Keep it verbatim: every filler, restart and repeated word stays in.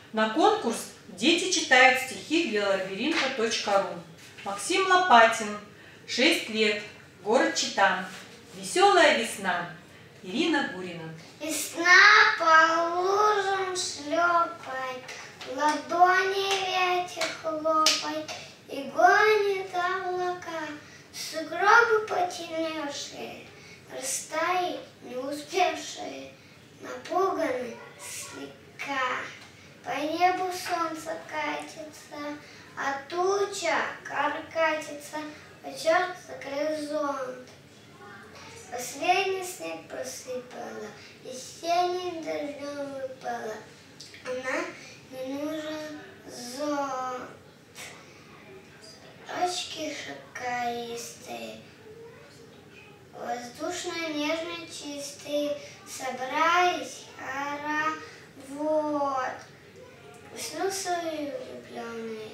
На конкурс «Дети читают стихи» для лабиринта точка ру. Максим Лопатин, шесть лет, город Чита. Веселая весна. Ирина Гурина. Весна по лужам шлепает, ладони ветер хлопает и гонит облака. Сугробы потемневшие, растаять не успевшие, напуганы слегка. По небу солнце катится, а туча каркатится, почется горизонт. Последний снег просыпала, весенним дождем выпала, она не нужен зонт. Ручки шокоистые, воздушно-нежно чистые, собрались хоровод. Весну свою влюбленные